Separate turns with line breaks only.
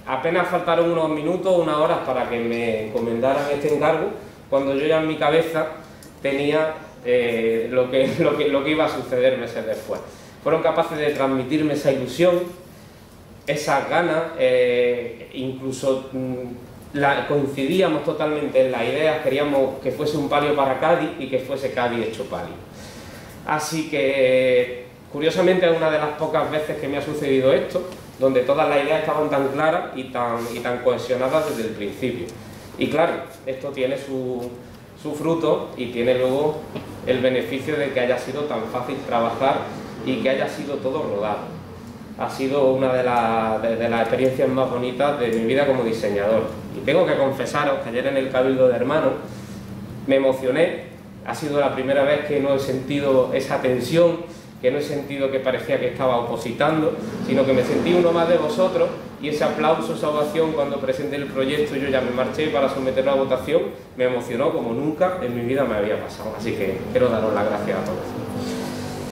apenas faltaron unos minutos, unas horas para que me encomendaran este encargo, cuando yo ya en mi cabeza tenía lo que iba a suceder meses después. Fueron capaces de transmitirme esa ilusión, esas ganas, incluso coincidíamos totalmente en las ideas, queríamos que fuese un palio para Cádiz y que fuese Cádiz hecho palio. Así que, curiosamente, es una de las pocas veces que me ha sucedido esto, donde todas las ideas estaban tan claras y tan cohesionadas desde el principio. Y claro, esto tiene su fruto y tiene luego el beneficio de que haya sido tan fácil trabajar y que haya sido todo rodado. Ha sido una de las experiencias más bonitas de mi vida como diseñador. Y tengo que confesaros que ayer en el Cabildo de Hermanos me emocioné. Ha sido la primera vez que no he sentido esa tensión, que no he sentido que parecía que estaba opositando, sino que me sentí uno más de vosotros, y ese aplauso, esa ovación cuando presenté el proyecto y yo ya me marché para someterlo a votación, me emocionó como nunca en mi vida me había pasado. Así que quiero daros las gracias a todos.